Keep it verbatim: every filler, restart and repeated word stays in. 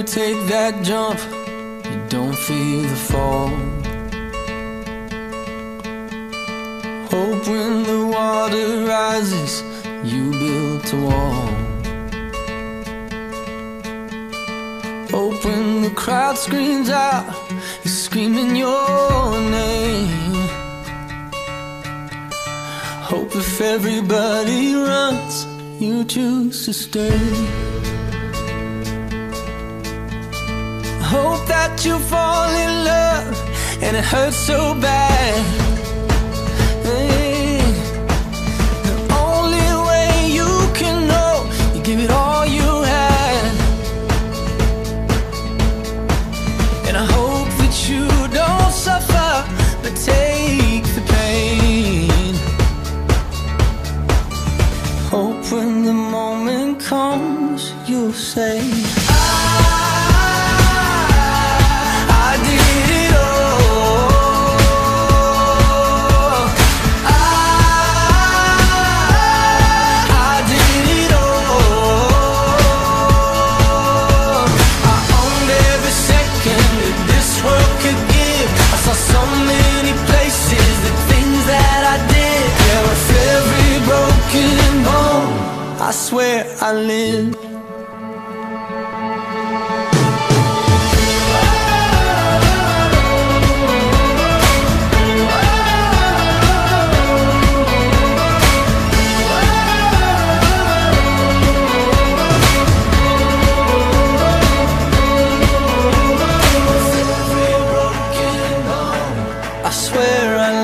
you take that jump, you don't feel the fall. Hope when the water rises, you built a wall. Hope when the crowd screams out, you're screaming your name. Hope if everybody runs, you choose to stay. Hope that you fall in love and it hurts so bad. Hey, the only way you can know, you give it all you had. And I hope that you don't suffer, but take the pain. Hope when the moment comes, you'll say, I swear I live. I swear I live.